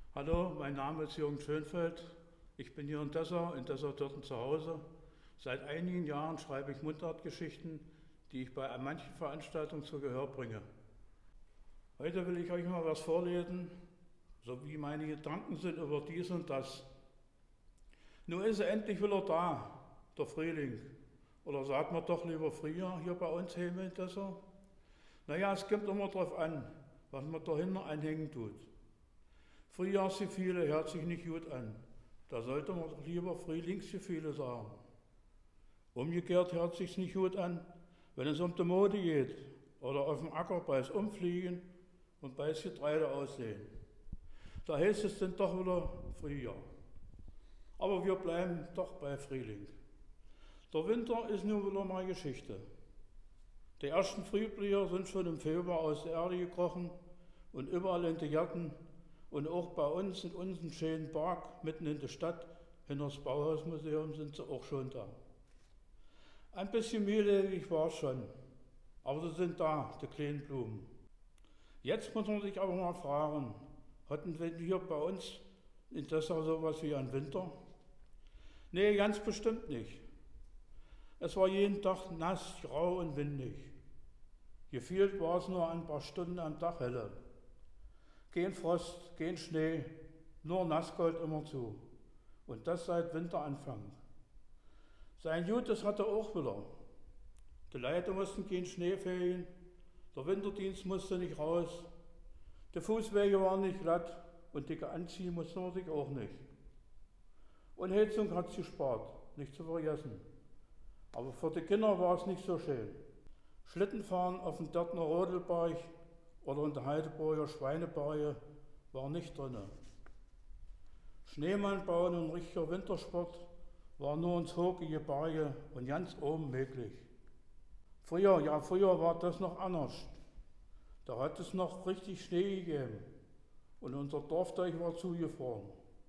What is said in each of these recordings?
Hallo, mein Name ist Jürgen Schönfeld. Ich bin hier in Dessau-Dörten zu Hause. Seit einigen Jahren schreibe ich Mundartgeschichten, die ich bei manchen Veranstaltungen zu Gehör bringe. Heute will ich euch mal was vorlesen, so wie meine Gedanken sind über dies und das. Nun ist er endlich wieder da, der Frühling. Oder sagt man doch lieber Frühjahr hier bei uns in Dessau. Naja, es kommt immer darauf an, was man dahinter anhängen tut. Frühjahrsgefühle hört sich nicht gut an. Da sollte man doch lieber Frühlingsgefühle sagen. Umgekehrt hört sich's nicht gut an, wenn es um die Mode geht oder auf dem Acker beis Umfliegen und beis Getreide aussehen. Da heißt es dann doch wieder Frühjahr. Aber wir bleiben doch bei Frühling. Der Winter ist nun wieder mal Geschichte. Die ersten Frühblüher sind schon im Februar aus der Erde gekrochen und überall in den Gärten und auch bei uns in unserem schönen Park mitten in der Stadt, hinter das Bauhausmuseum, sind sie auch schon da. Ein bisschen mühselig war es schon, aber sie sind da, die kleinen Blumen. Jetzt muss man sich aber mal fragen, hatten wir hier bei uns in Dessau sowas wie einen Winter? Nee, ganz bestimmt nicht. Es war jeden Tag nass, grau und windig. Gefühlt war es nur ein paar Stunden am Tag helle. Kein Frost, kein Schnee, nur Nassgold immerzu. Und das seit Winteranfang. Sein Gutes hatte auch wieder. Die Leute mussten kein Schnee fegen, der Winterdienst musste nicht raus, die Fußwege waren nicht glatt und dicke anziehen musste man sich auch nicht. Und Heizung hat es gespart, nicht zu vergessen. Aber für die Kinder war es nicht so schön. Schlittenfahren auf dem Dörtner Rodelberg oder in der Heidelburger Schweineberge war nicht drin. Schneemann bauen und richtiger Wintersport war nur ins hohe Gebirge und ganz oben möglich. Früher war das noch anders. Da hat es noch richtig Schnee gegeben und unser Dorfteich war zugefroren.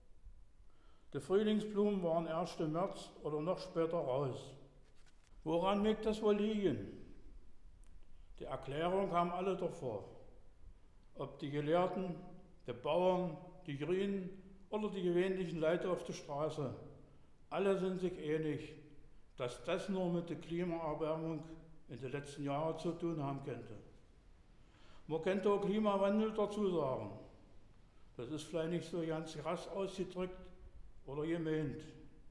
Die Frühlingsblumen waren erst im März oder noch später raus. Woran mag das wohl liegen? Die Erklärung haben alle davor. Ob die Gelehrten, die Bauern, die Grünen oder die gewöhnlichen Leute auf der Straße, alle sind sich einig, dass das nur mit der Klimaerwärmung in den letzten Jahren zu tun haben könnte. Man könnte auch Klimawandel dazu sagen. Das ist vielleicht nicht so ganz krass ausgedrückt oder gemeint.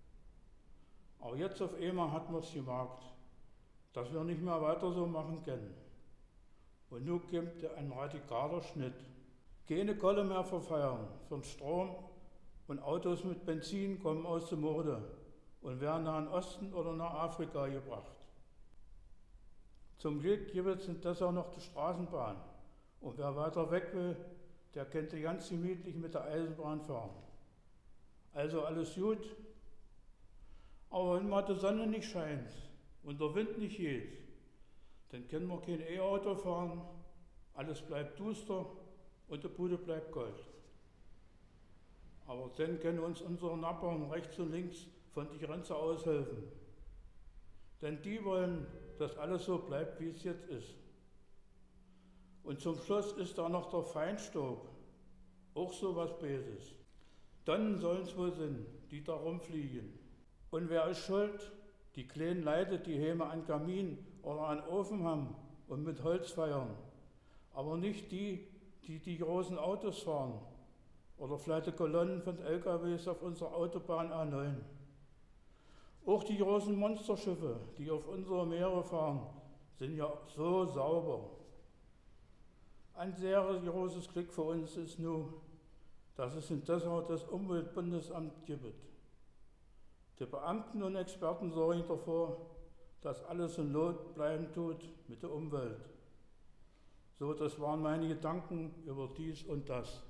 Aber jetzt auf einmal hat man es gemerkt, dass wir nicht mehr weiter so machen können. Und nun kommt ein radikaler Schnitt. Keine Kohle mehr verfeuern für den Strom und Autos mit Benzin kommen aus der Mode und werden nach dem Osten oder nach Afrika gebracht. Zum Glück gibt es in Dessau noch die Straßenbahn und wer weiter weg will, der könnte ganz gemütlich mit der Eisenbahn fahren. Also alles gut, aber wenn mal die Sonne nicht scheint und der Wind nicht geht, dann können wir kein E-Auto fahren, alles bleibt duster und die Bude bleibt kalt. Aber dann können uns unsere Nachbarn rechts und links von der Grenze aus helfen. Denn die wollen, dass alles so bleibt, wie es jetzt ist. Und zum Schluss ist da noch der Feinstaub, auch so was Böses. Tonnen sollen es wohl sein, die da rumfliegen. Und wer ist schuld? Die kleinen Leute, die Häme an Kamin oder an Ofen haben und mit Holz feiern. Aber nicht die, die die großen Autos fahren oder vielleicht die Kolonnen von LKWs auf unserer Autobahn A9. Auch die großen Monsterschiffe, die auf unsere Meere fahren, sind ja so sauber. Ein sehr großes Glück für uns ist nun, dass es in Dessau das Umweltbundesamt gibt. Die Beamten und Experten sorgen dafür, dass alles in Lot bleiben tut mit der Umwelt. So, das waren meine Gedanken über dies und das.